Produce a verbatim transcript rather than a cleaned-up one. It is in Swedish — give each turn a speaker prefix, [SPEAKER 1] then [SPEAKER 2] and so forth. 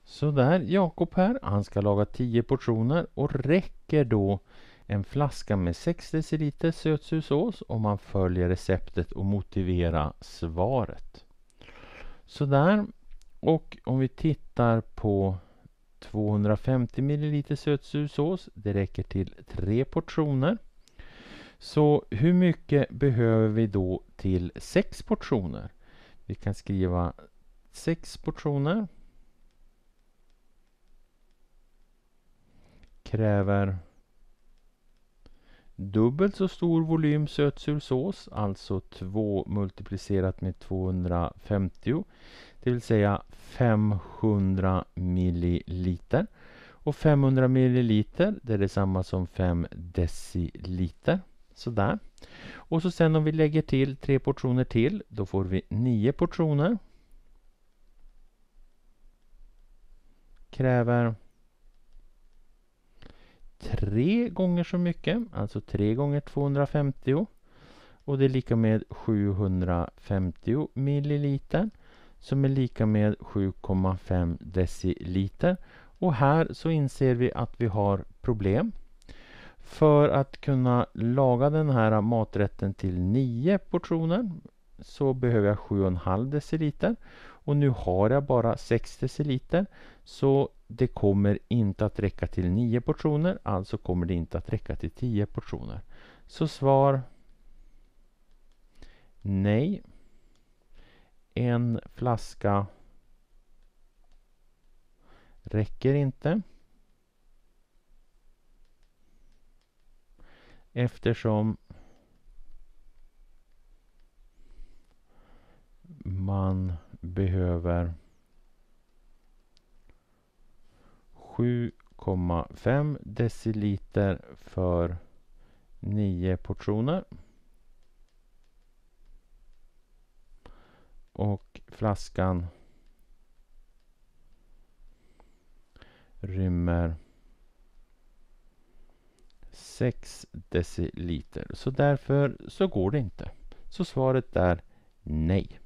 [SPEAKER 1] Så där, Jakob här, han ska laga tio portioner och räcker då en flaska med sex deciliter sötsursås om man följer receptet och motiverar svaret. Så där, och om vi tittar på tvåhundrafemtio milliliter sötsursås, det räcker till tre portioner. Så hur mycket behöver vi då till sex portioner? Vi kan skriva sex portioner. Kräver dubbelt så stor volym sötsursås, alltså två multiplicerat med tvåhundrafemtio, det vill säga femhundra milliliter. Och femhundra milliliter, det är detsamma som fem deciliter. Sådär. Och så sen om vi lägger till tre portioner till, då får vi nio portioner. Kräver tre gånger så mycket, alltså tre gånger tvåhundrafemtio. Och det är lika med sjuhundrafemtio milliliter, som är lika med sju komma fem deciliter. Och här så inser vi att vi har problem. För att kunna laga den här maträtten till nio portioner så behöver jag sju komma fem deciliter. Och nu har jag bara sex deciliter, så det kommer inte att räcka till nio portioner, alltså kommer det inte att räcka till tio portioner. Så svar nej. En flaska räcker inte. Eftersom man behöver sju komma fem deciliter för nio portioner. Och flaskan rymmer sex deciliter. Så därför så går det inte. Så svaret är nej.